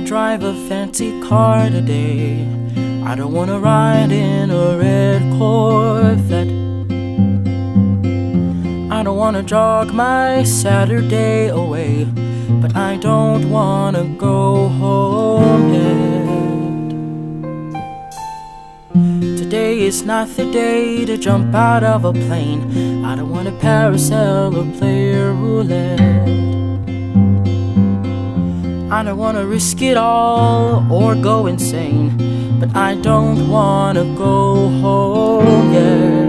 drive a fancy car today. I don't wanna ride in a red Corvette. I don't wanna jog my Saturday away, but I don't wanna go home yet. Today is not the day to jump out of a plane. I don't wanna parasail or play roulette. I don't wanna risk it all or go insane, but I don't wanna go home yet.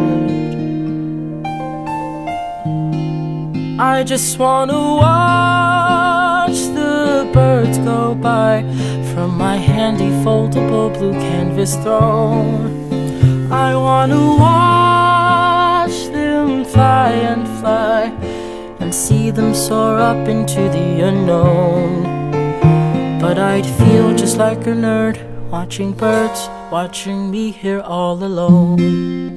I just wanna watch the birds go by from my handy foldable blue canvas throne. I wanna watch them fly and fly and see them soar up into the unknown. But I'd feel just like a nerd watching birds, watching me here all alone.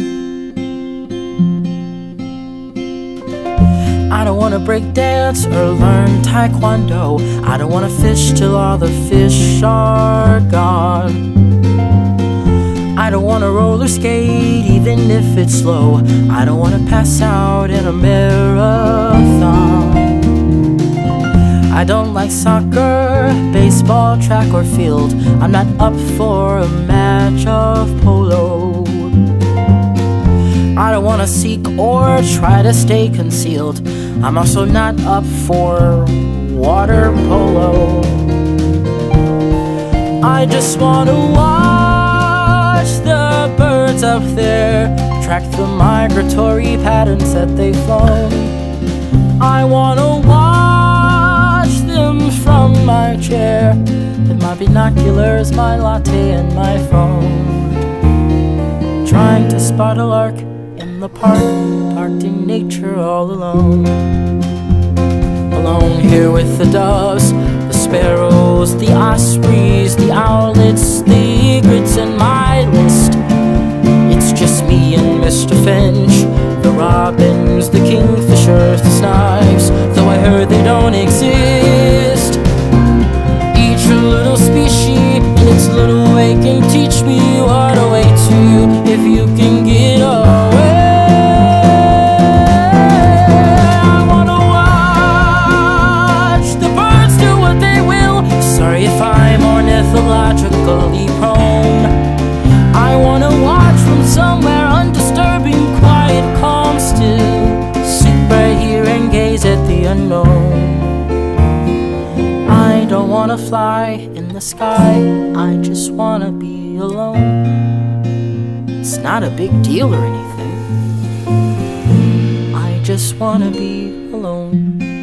I don't wanna break dance or learn taekwondo. I don't wanna fish till all the fish are gone. I don't wanna roller skate even if it's slow. I don't wanna pass out in a marathon. I don't like soccer, baseball, track or field. I'm not up for a match of polo. I don't wanna seek or try to stay concealed. I'm also not up for water polo. I just wanna watch the birds up there, track the migratory patterns that they've flown. I wanna watch them from my chair, with my binoculars, my latte and my phone, trying to spot a lark in the park, parked in nature all alone. Alone here with the doves, the sparrows, the ospreys, the owlets, the egrets, and my list. It's just me and Mr. Finch, the robins, the kingfishers, the snipes, though I heard they don't exist. Each little species in its little way can teach me what awaits you if you can get away. I wanna watch the birds do what they will. Sorry if I'm ornithologically prone. I wanna watch from somewhere undisturbing, quiet, calm, still. Sit right here and gaze at the unknown. I don't wanna fly in the sky, I just wanna be alone. It's not a big deal or anything. I just wanna be alone.